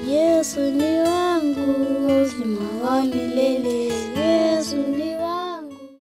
Yesu ni wangu, uzima wa milele. Yesu ni wangu.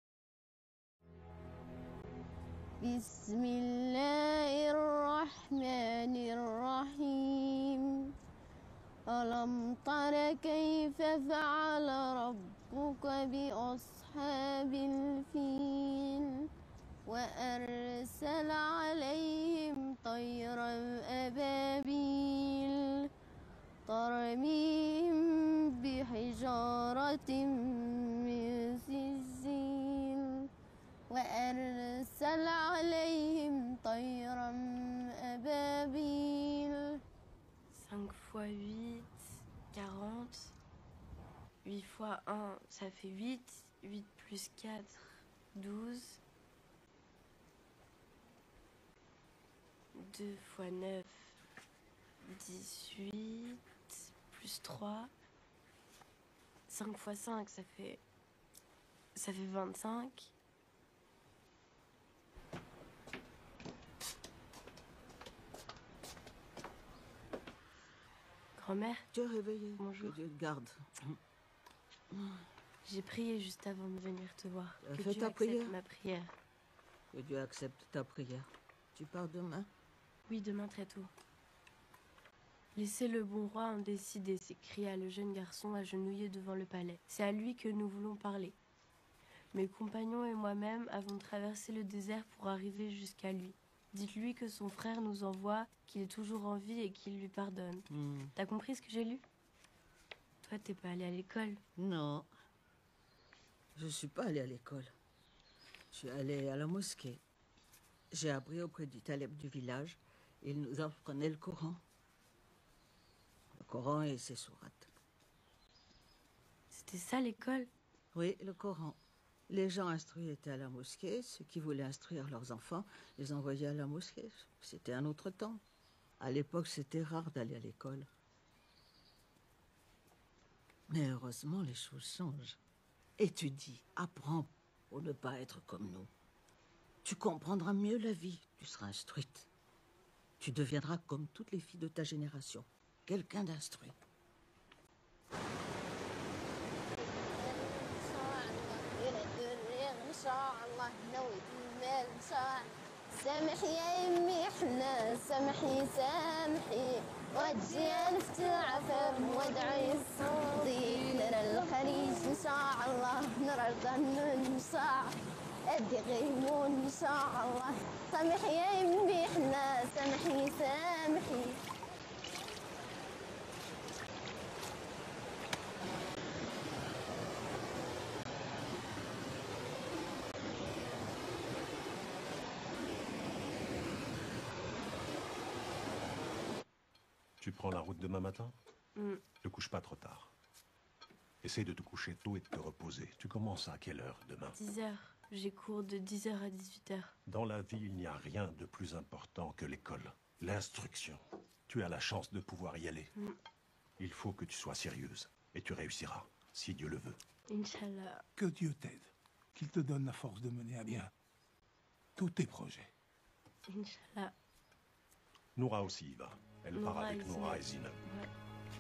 Bismillahirrahmanirrahim. Alam tara kayfa fa'ala rabbuka bi ashabil fil wa arsala alayhim tayran ababil ترميهم بحجارة من سجيل وأرسل عليهم طيرا أبابيل 5 fois 8, 40. 8 fois 1, ça fait 8. 8 plus 4, 12. 2 fois 9, 18. Plus 3. 5 fois 5, ça fait 25. Grand-mère. Tu es réveillée. Bonjour. Que Dieu te garde. J'ai prié juste avant de venir te voir. Que Fais Dieu ta accepte prière. ma prière. Que Dieu accepte ta prière. Tu pars demain? Oui, demain très tôt. Laissez le bon roi en décider, s'écria le jeune garçon agenouillé devant le palais. C'est à lui que nous voulons parler. Mes compagnons et moi-même avons traversé le désert pour arriver jusqu'à lui. Dites-lui que son frère nous envoie, qu'il est toujours en vie et qu'il lui pardonne. T'as compris ce que j'ai lu? Toi, t'es pas allé à l'école? Non. Je suis pas allée à l'école. Je suis allée à la mosquée. J'ai appris auprès du taleb du village. Il nous apprenait le Coran. Le Coran et ses sourates. C'était ça l'école? Oui, le Coran. Les gens instruits étaient à la mosquée. Ceux qui voulaient instruire leurs enfants les envoyaient à la mosquée. C'était un autre temps. À l'époque, c'était rare d'aller à l'école. Mais heureusement, les choses changent. Étudie, apprends pour ne pas être comme nous. Tu comprendras mieux la vie, tu seras instruite. Tu deviendras comme toutes les filles de ta génération. Quelqu'un d'instruit. سامحي يا يمي حنا سامحي سامحي وجهي نفت العفر وادعي الصديق نرى الخليج ان شاء الله نرى الظن ان شاء ادي غيمون ان شاء الله سامحي يا يمي حنا سامحي سامحي. Tu prends la route demain matin? Ne couche pas trop tard. Essaye de te coucher tôt et de te reposer. Tu commences à quelle heure demain? 10h. J'ai cours de 10h à 18h. Dans la vie, il n'y a rien de plus important que l'école. L'instruction. Tu as la chance de pouvoir y aller. Il faut que tu sois sérieuse. Et tu réussiras, si Dieu le veut. Inch'Allah. Que Dieu t'aide. Qu'il te donne la force de mener à bien tous tes projets. Inch'Allah. Noura aussi y va. Elle part Noura avec et Noura et Zineb. Zineb. Ouais.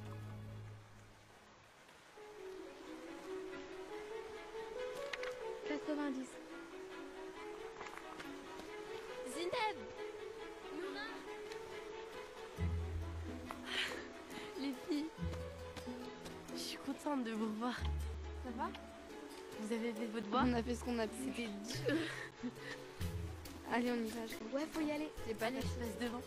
Zineb! Noura! Les filles, je suis contente de vous revoir. Ça va? Vous avez fait vos devoirs? On a fait ce qu'on a pu. C'était dur. Allez, on y va. Ouais, faut y aller. J'ai pas les je passe devant.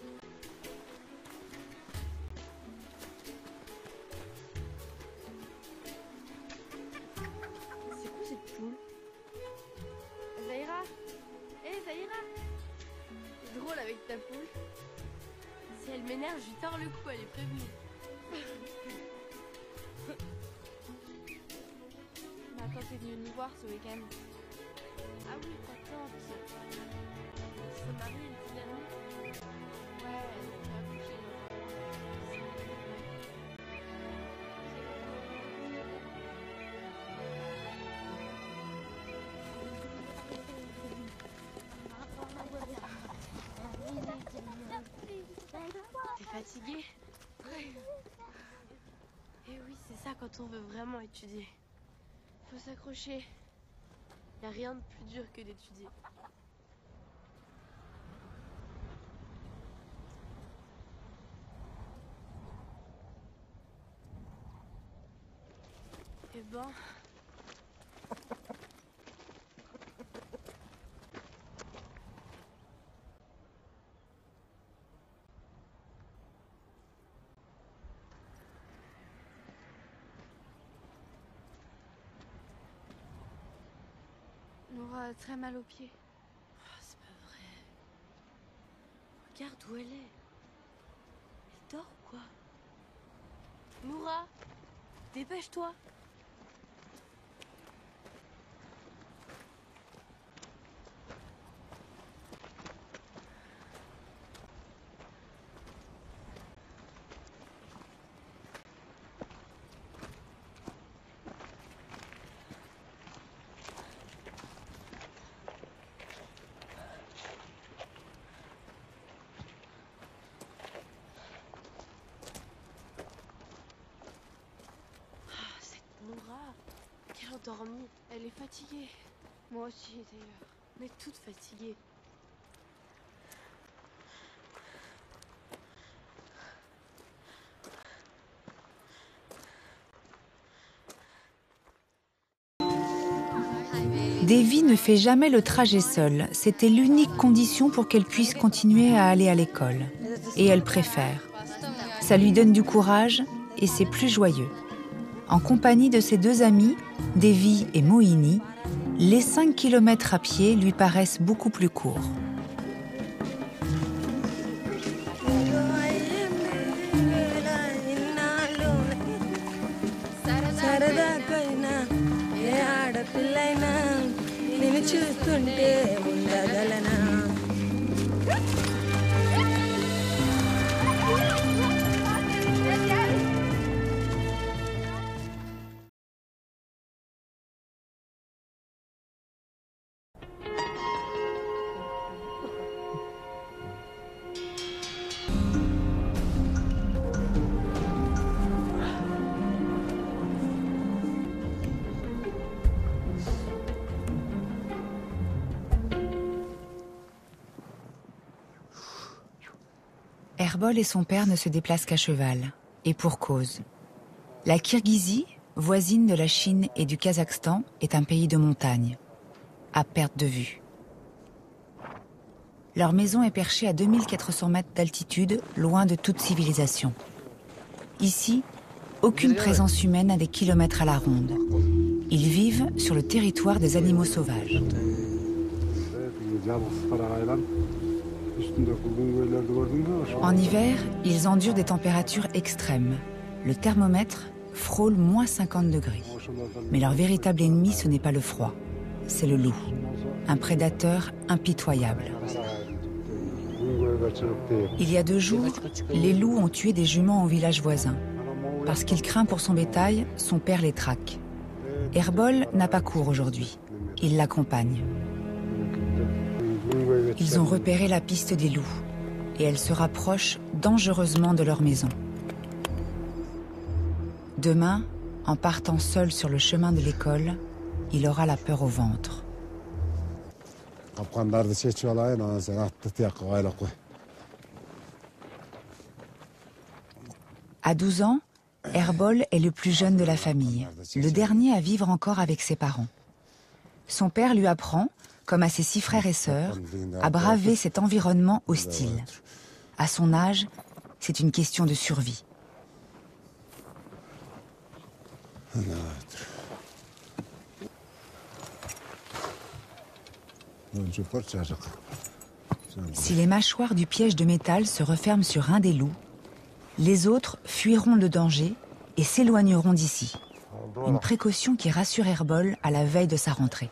C'est quoi cette poule? Zahira? Zahira! C'est drôle avec ta poule. Si elle m'énerve, je lui tords le cou, elle est prévenue. Ma tante est venue nous voir ce week-end. Ah oui, ta tante. Son mari, il dit dernier. Ouais, elle a accouché. T'es fatiguée? Ouais. ça quand on veut vraiment étudier. Faut s'accrocher. Y a rien de plus dur que d'étudier. Eh ben... Noura a très mal aux pieds. Oh, c'est pas vrai. Regarde où elle est. Elle dort ou quoi? Noura, dépêche-toi. Noura, quelle endormie. Elle est fatiguée. Moi aussi, d'ailleurs. On est toutes fatiguées. Devi ne fait jamais le trajet seule. C'était l'unique condition pour qu'elle puisse continuer à aller à l'école. Et elle préfère. Ça lui donne du courage et c'est plus joyeux. En compagnie de ses deux amis, Devi et Mohini, les 5 kilomètres à pied lui paraissent beaucoup plus courts. Erbol et son père ne se déplacent qu'à cheval, et pour cause. La Kirghizie, voisine de la Chine et du Kazakhstan, est un pays de montagne, à perte de vue. Leur maison est perchée à 2400 mètres d'altitude, loin de toute civilisation. Ici, aucune présence humaine à des kilomètres à la ronde. Ils vivent sur le territoire des animaux sauvages. En hiver, ils endurent des températures extrêmes. Le thermomètre frôle moins 50 degrés. Mais leur véritable ennemi, ce n'est pas le froid, c'est le loup, un prédateur impitoyable. Il y a 2 jours, les loups ont tué des juments au village voisin. Parce qu'il craint pour son bétail, son père les traque. Erbol n'a pas cours aujourd'hui. Il l'accompagne. Ils ont repéré la piste des loups et elle se rapproche dangereusement de leur maison. Demain, en partant seul sur le chemin de l'école, il aura la peur au ventre. À 12 ans, Erbol est le plus jeune de la famille, le dernier à vivre encore avec ses parents. Son père lui apprend, comme à ses 6 frères et sœurs, à braver cet environnement hostile. À son âge, c'est une question de survie. Si les mâchoires du piège de métal se referment sur un des loups, les autres fuiront le danger et s'éloigneront d'ici. Une précaution qui rassure Erbol à la veille de sa rentrée.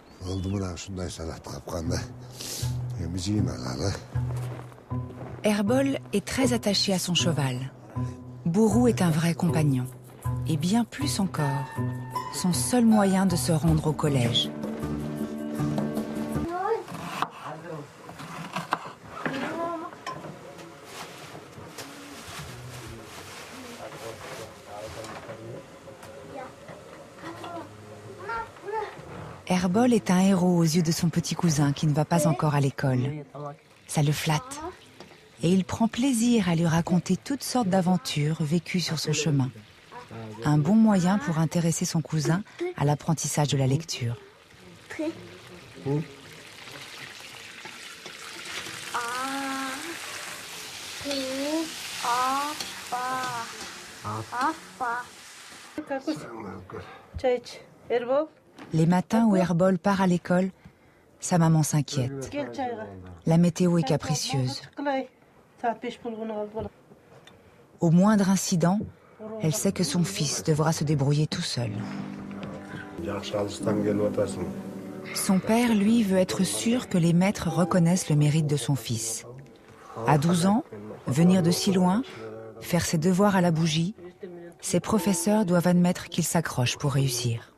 Erbol est très attaché à son cheval. Bourou est un vrai compagnon. Et bien plus encore, son seul moyen de se rendre au collège. Herbol est un héros aux yeux de son petit cousin qui ne va pas encore à l'école. Ça le flatte. Et il prend plaisir à lui raconter toutes sortes d'aventures vécues sur son chemin. Un bon moyen pour intéresser son cousin à l'apprentissage de la lecture. Les matins où Herbol part à l'école, sa maman s'inquiète. La météo est capricieuse. Au moindre incident, elle sait que son fils devra se débrouiller tout seul. Son père, lui, veut être sûr que les maîtres reconnaissent le mérite de son fils. À 12 ans, venir de si loin, faire ses devoirs à la bougie, ses professeurs doivent admettre qu'il s'accroche pour réussir.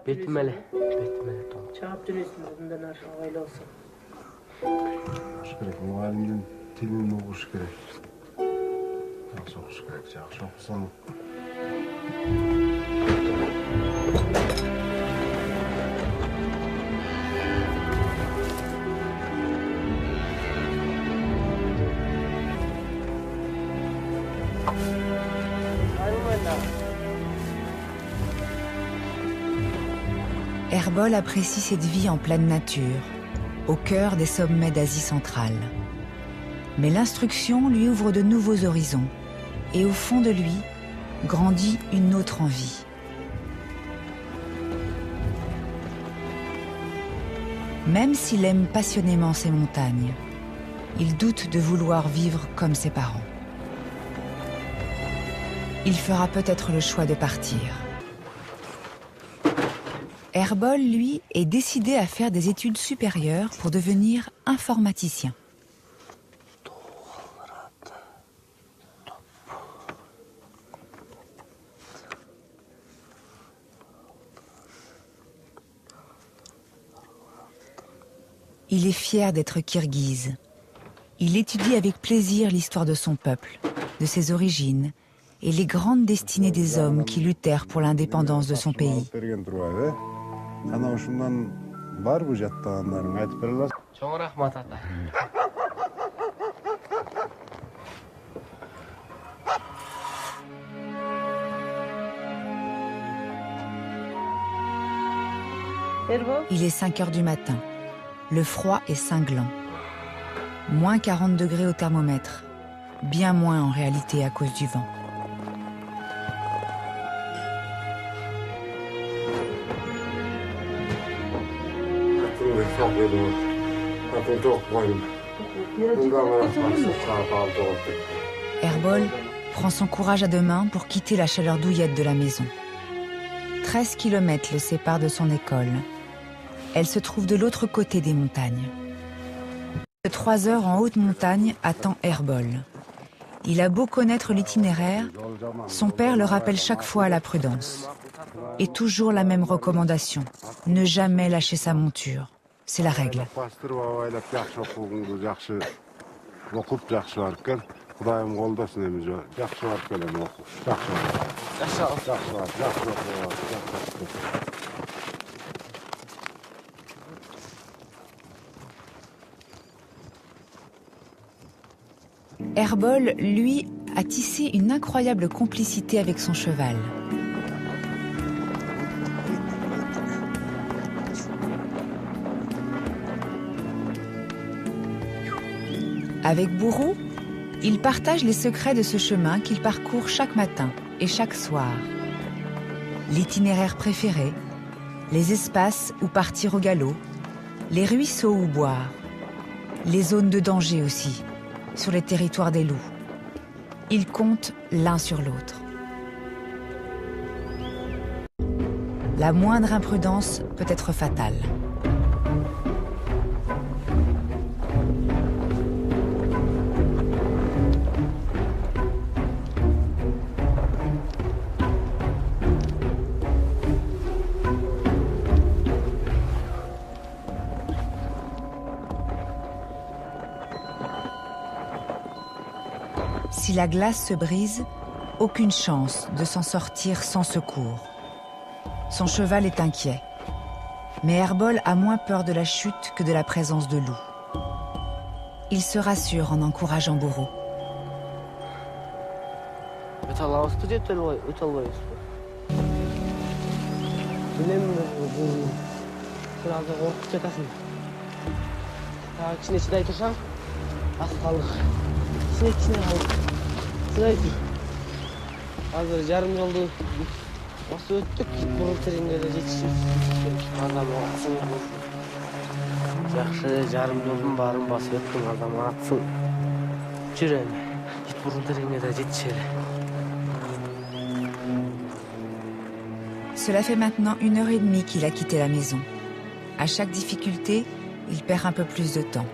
Herbol apprécie cette vie en pleine nature, au cœur des sommets d'Asie centrale. Mais l'instruction lui ouvre de nouveaux horizons, et au fond de lui grandit une autre envie. Même s'il aime passionnément ces montagnes, il doute de vouloir vivre comme ses parents. Il fera peut-être le choix de partir. Herbol, lui, est décidé à faire des études supérieures pour devenir informaticien. Il est fier d'être kirghize. Il étudie avec plaisir l'histoire de son peuple, de ses origines et les grandes destinées des hommes qui luttèrent pour l'indépendance de son pays. Il est 5 heures du matin. Le froid est cinglant. Moins 40 degrés au thermomètre. Bien moins en réalité à cause du vent. Herbol prend son courage à deux mains pour quitter la chaleur douillette de la maison. 13 kilomètres le séparent de son école. Elle se trouve de l'autre côté des montagnes. 3 heures en haute montagne attend Herbol. Il a beau connaître l'itinéraire, son père le rappelle chaque fois à la prudence. Et toujours la même recommandation, ne jamais lâcher sa monture. C'est la règle. Herbol, lui, a tissé une incroyable complicité avec son cheval. Avec Bourou, il partage les secrets de ce chemin qu'il parcourt chaque matin et chaque soir. L'itinéraire préféré, les espaces où partir au galop, les ruisseaux où boire, les zones de danger aussi, sur les territoires des loups. Ils comptent l'un sur l'autre. La moindre imprudence peut être fatale. Si la glace se brise, aucune chance de s'en sortir sans secours. Son cheval est inquiet. Mais Herbol a moins peur de la chute que de la présence de loups. Il se rassure en encourageant Bourreau. Cela fait maintenant 1h30 qu'il a quitté la maison. À chaque difficulté, il perd un peu plus de temps.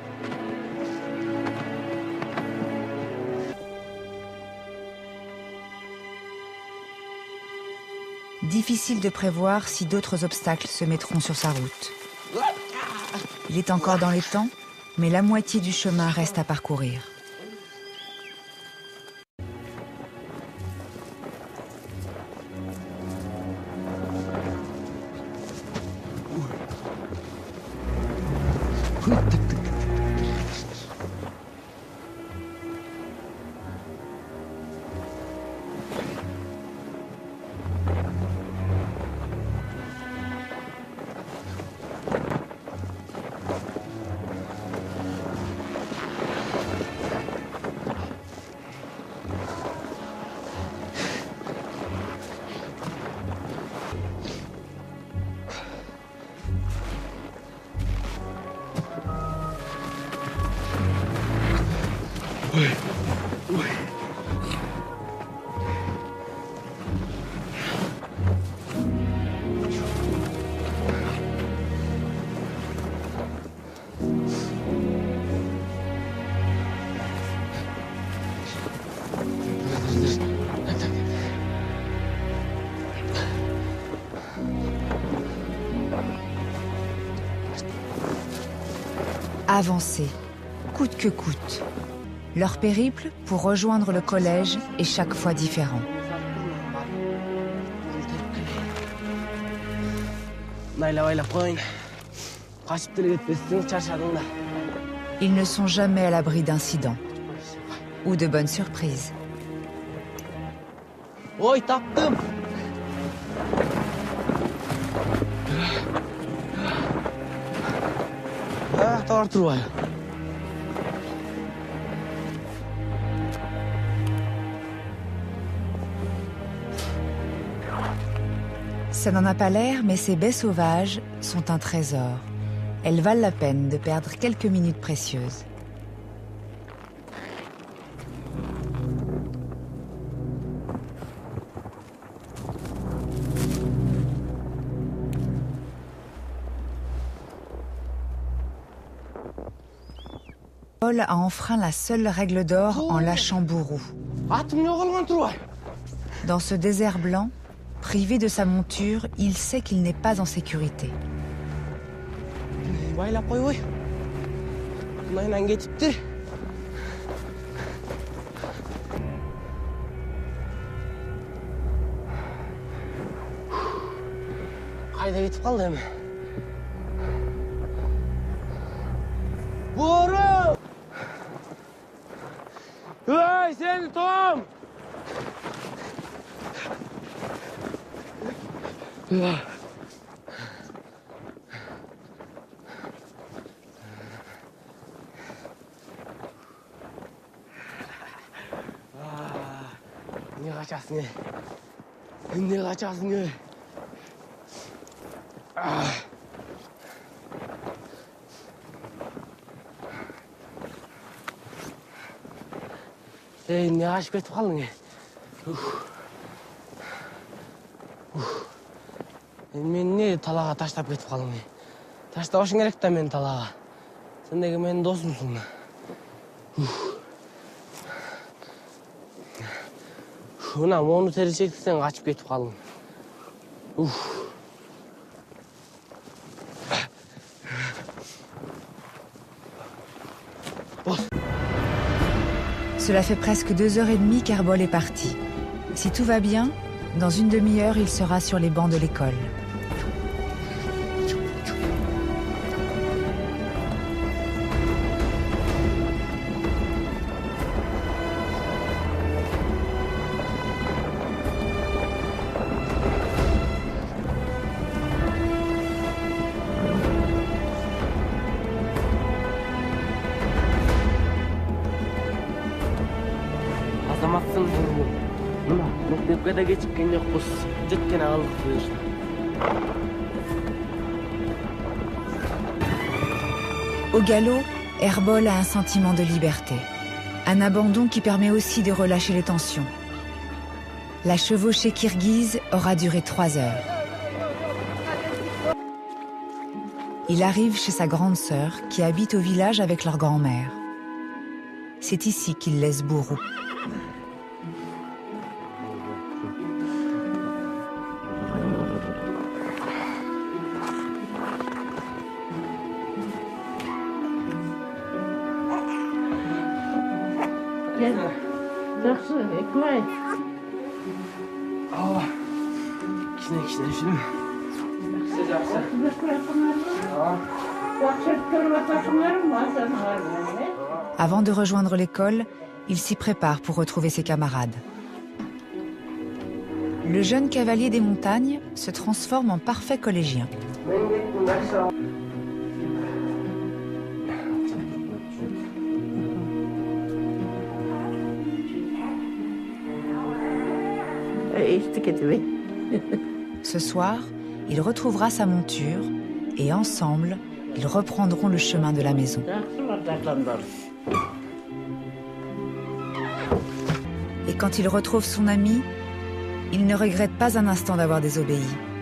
Difficile de prévoir si d'autres obstacles se mettront sur sa route. Il est encore dans les temps, mais la moitié du chemin reste à parcourir. Avancer, coûte que coûte. Leur périple pour rejoindre le collège est chaque fois différent. Ils ne sont jamais à l'abri d'incidents ou de bonnes surprises. Ça n'en a pas l'air, mais ces baies sauvages sont un trésor. Elles valent la peine de perdre quelques minutes précieuses. Paul a enfreint la seule règle d'or en lâchant Bourreau. Dans ce désert blanc, privé de sa monture, il sait qu'il n'est pas en sécurité. Мен не талаға таштап кетіп қалдың? Таштабашың керек та мен талаға. Сен неге менің досымсың? Мына мону терішекті сен қашып кетіп қалдың. Cela fait presque 2h30 qu'Herbol est parti. Si tout va bien, dans une demi-heure, il sera sur les bancs de l'école. ұнамассың бұл. Мына, мектепке де кешіккен жоқпыз. Жеткен ағалық бұйырсын. Au galop, Herbol a un sentiment de liberté. Un abandon qui permet aussi de relâcher les tensions. La chevauchée kirghize aura duré 3 heures. Il arrive chez sa grande sœur qui habite au village avec leur grand-mère. C'est ici qu'il laisse Bourou. Avant de rejoindre l'école, il s'y prépare pour retrouver ses camarades. Le jeune cavalier des montagnes se transforme en parfait collégien. Ce soir, il retrouvera sa monture et ensemble, ils reprendront le chemin de la maison. Et quand il retrouve son ami, il ne regrette pas un instant d'avoir désobéi.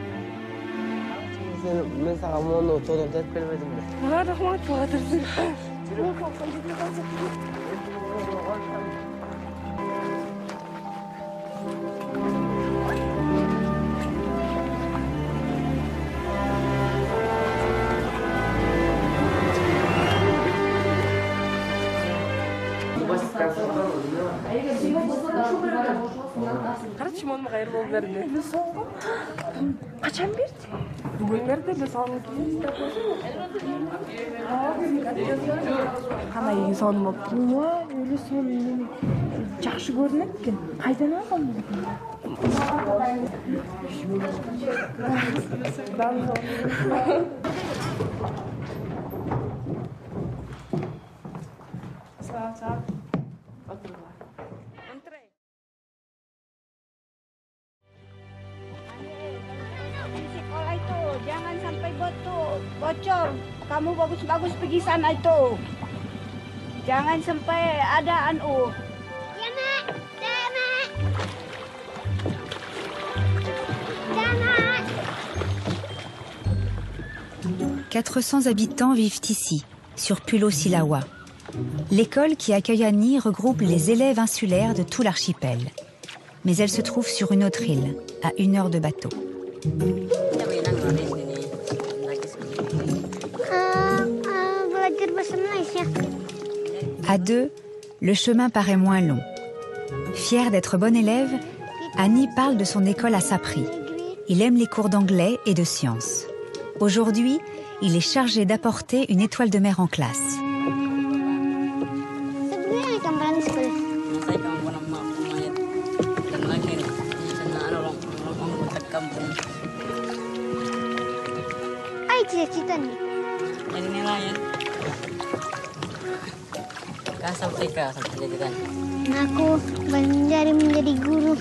Kaçmam gayrı ol verdi. Kaçan verdi? Bugün verdi de sağlık. Kanayı sanmap. Oha öyle sanmıyorum. Жақсы көрінеді екен. Қайдан алған Selamat. Sekolah itu jangan sampai bocor. Kamu bagus-bagus pergi sana itu. Jangan sampai ada anu. Ya, Mak. Ya, Mak. Ya, Mak. 400 habitants vivent ici, sur Pulo Silawa. L'école qui accueille Annie regroupe les élèves insulaires de tout l'archipel. Mais elle se trouve sur une autre île, à 1 heure de bateau. À deux, le chemin paraît moins long. Fière d'être bonne élève, Annie parle de son école à Sapri. Il aime les cours d'anglais et de sciences. Aujourd'hui, il est chargé d'apporter une étoile de mer en classe. Cita-cita nih. Jadi nelayan. Sampai cita-cita. Aku menjadi guru.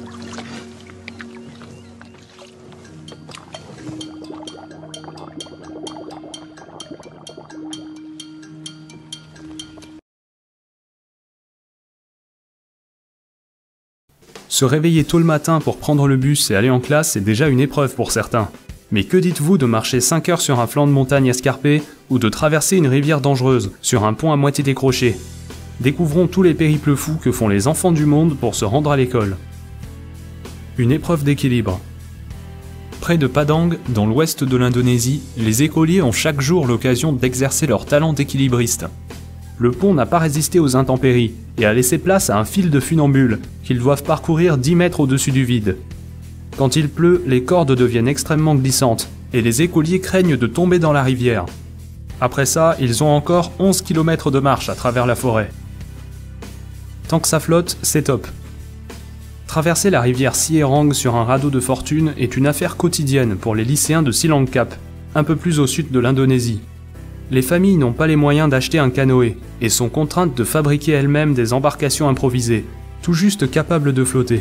Se réveiller tôt le matin pour prendre le bus et aller en classe est déjà une épreuve pour certains. Mais que dites-vous de marcher 5 heures sur un flanc de montagne escarpé ou de traverser une rivière dangereuse sur un pont à moitié décroché? Découvrons tous les périples fous que font les enfants du monde pour se rendre à l'école. Une épreuve d'équilibre. Près de Padang, dans l'ouest de l'Indonésie, les écoliers ont chaque jour l'occasion d'exercer leur talent d'équilibriste. Le pont n'a pas résisté aux intempéries et a laissé place à un fil de funambules qu'ils doivent parcourir 10 mètres au-dessus du vide. Quand il pleut, les cordes deviennent extrêmement glissantes et les écoliers craignent de tomber dans la rivière. Après ça, ils ont encore 11 km de marche à travers la forêt. Tant que ça flotte, c'est top. Traverser la rivière Sierang sur un radeau de fortune est une affaire quotidienne pour les lycéens de Silangkap, un peu plus au sud de l'Indonésie. Les familles n'ont pas les moyens d'acheter un canoë et sont contraintes de fabriquer elles-mêmes des embarcations improvisées, tout juste capables de flotter.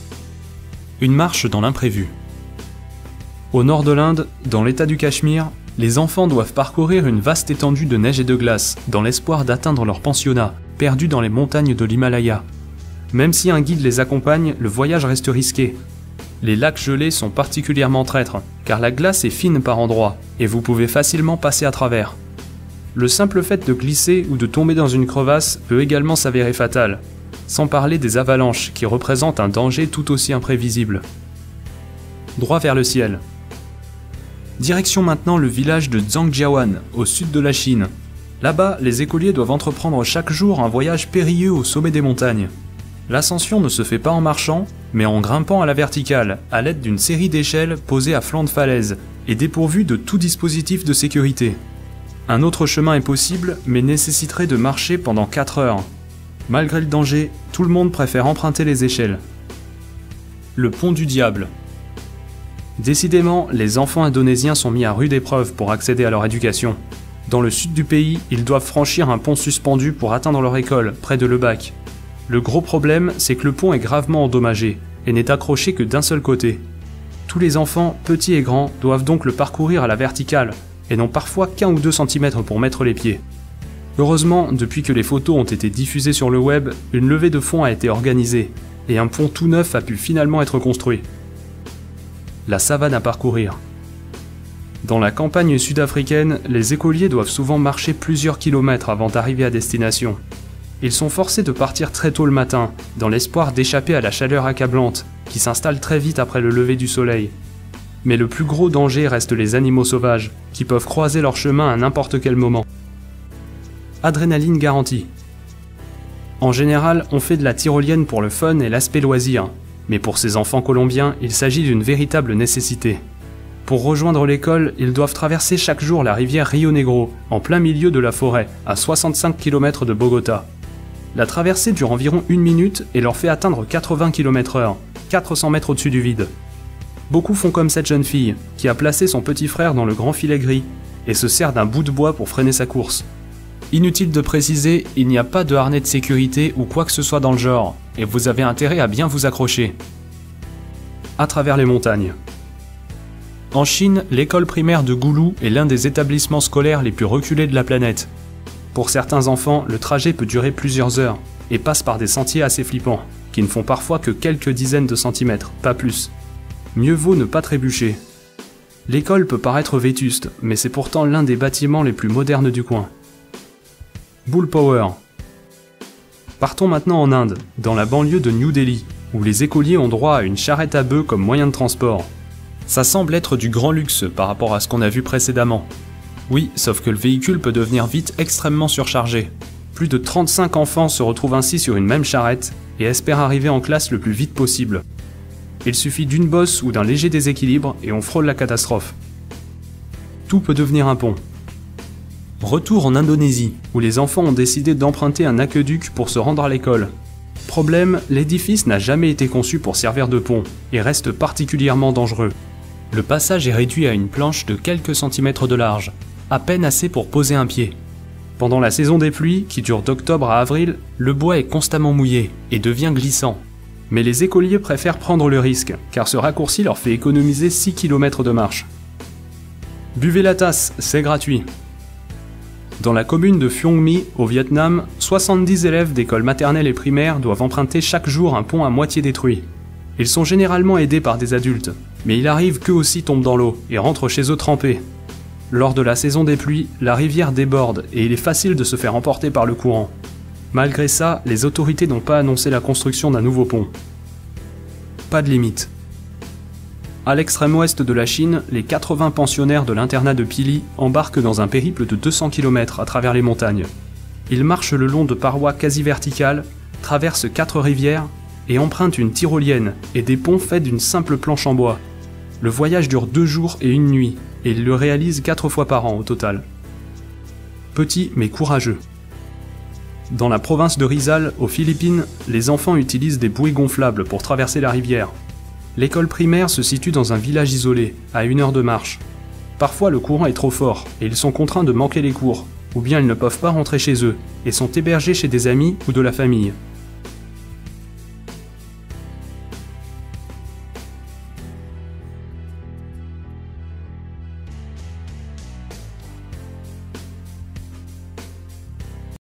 Une marche dans l'imprévu. Au nord de l'Inde, dans l'état du Cachemire, les enfants doivent parcourir une vaste étendue de neige et de glace dans l'espoir d'atteindre leur pensionnat, perdu dans les montagnes de l'Himalaya. Même si un guide les accompagne, le voyage reste risqué. Les lacs gelés sont particulièrement traîtres, car la glace est fine par endroits, et vous pouvez facilement passer à travers. Le simple fait de glisser ou de tomber dans une crevasse peut également s'avérer fatal, sans parler des avalanches qui représentent un danger tout aussi imprévisible. Droit vers le ciel. Direction maintenant le village de Zhangjiawan, au sud de la Chine. Là-bas, les écoliers doivent entreprendre chaque jour un voyage périlleux au sommet des montagnes. L'ascension ne se fait pas en marchant, mais en grimpant à la verticale, à l'aide d'une série d'échelles posées à flanc de falaise et dépourvues de tout dispositif de sécurité. Un autre chemin est possible, mais nécessiterait de marcher pendant 4 heures. Malgré le danger, tout le monde préfère emprunter les échelles. Le pont du diable. Décidément, les enfants indonésiens sont mis à rude épreuve pour accéder à leur éducation. Dans le sud du pays, ils doivent franchir un pont suspendu pour atteindre leur école, près de Lebak. Le gros problème, c'est que le pont est gravement endommagé et n'est accroché que d'un seul côté. Tous les enfants, petits et grands, doivent donc le parcourir à la verticale et n'ont parfois qu'1 ou 2 cm pour mettre les pieds. Heureusement, depuis que les photos ont été diffusées sur le web, une levée de fonds a été organisée et un pont tout neuf a pu finalement être construit. La savane à parcourir. Dans la campagne sud-africaine, les écoliers doivent souvent marcher plusieurs kilomètres avant d'arriver à destination. Ils sont forcés de partir très tôt le matin, dans l'espoir d'échapper à la chaleur accablante, qui s'installe très vite après le lever du soleil. Mais le plus gros danger reste les animaux sauvages, qui peuvent croiser leur chemin à n'importe quel moment. Adrénaline garantie. En général, on fait de la tyrolienne pour le fun et l'aspect loisir, mais pour ces enfants colombiens, il s'agit d'une véritable nécessité. Pour rejoindre l'école, ils doivent traverser chaque jour la rivière Rio Negro, en plein milieu de la forêt, à 65 km de Bogota. La traversée dure environ 1 minute et leur fait atteindre 80 km/h, 400 mètres au-dessus du vide. Beaucoup font comme cette jeune fille, qui a placé son petit frère dans le grand filet gris, et se sert d'un bout de bois pour freiner sa course. Inutile de préciser, il n'y a pas de harnais de sécurité ou quoi que ce soit dans le genre, et vous avez intérêt à bien vous accrocher. À travers les montagnes. En Chine, l'école primaire de Gulu est l'un des établissements scolaires les plus reculés de la planète. Pour certains enfants, le trajet peut durer plusieurs heures, et passe par des sentiers assez flippants, qui ne font parfois que quelques dizaines de centimètres, pas plus. Mieux vaut ne pas trébucher. L'école peut paraître vétuste, mais c'est pourtant l'un des bâtiments les plus modernes du coin. Bull Power. Partons maintenant en Inde, dans la banlieue de New Delhi, où les écoliers ont droit à une charrette à bœufs comme moyen de transport. Ça semble être du grand luxe par rapport à ce qu'on a vu précédemment. Oui, sauf que le véhicule peut devenir vite extrêmement surchargé. Plus de 35 enfants se retrouvent ainsi sur une même charrette et espèrent arriver en classe le plus vite possible. Il suffit d'une bosse ou d'un léger déséquilibre et on frôle la catastrophe. Tout peut devenir un pont. Retour en Indonésie, où les enfants ont décidé d'emprunter un aqueduc pour se rendre à l'école. Problème, l'édifice n'a jamais été conçu pour servir de pont et reste particulièrement dangereux. Le passage est réduit à une planche de quelques centimètres de large, à peine assez pour poser un pied. Pendant la saison des pluies, qui dure d'octobre à avril, le bois est constamment mouillé et devient glissant. Mais les écoliers préfèrent prendre le risque, car ce raccourci leur fait économiser 6 km de marche. Buvez la tasse, c'est gratuit. Dans la commune de Phuong My, au Vietnam, 70 élèves d'écoles maternelles et primaires doivent emprunter chaque jour un pont à moitié détruit. Ils sont généralement aidés par des adultes, mais il arrive qu'eux aussi tombent dans l'eau et rentrent chez eux trempés. Lors de la saison des pluies, la rivière déborde et il est facile de se faire emporter par le courant. Malgré ça, les autorités n'ont pas annoncé la construction d'un nouveau pont. Pas de limite. À l'extrême ouest de la Chine, les 80 pensionnaires de l'internat de Pili embarquent dans un périple de 200 km à travers les montagnes. Ils marchent le long de parois quasi verticales, traversent 4 rivières et empruntent une tyrolienne et des ponts faits d'une simple planche en bois. Le voyage dure 2 jours et 1 nuit, et ils le réalisent 4 fois par an au total. Petit mais courageux. Dans la province de Rizal, aux Philippines, les enfants utilisent des bouées gonflables pour traverser la rivière. L'école primaire se situe dans un village isolé, à 1 heure de marche. Parfois le courant est trop fort, et ils sont contraints de manquer les cours, ou bien ils ne peuvent pas rentrer chez eux, et sont hébergés chez des amis ou de la famille.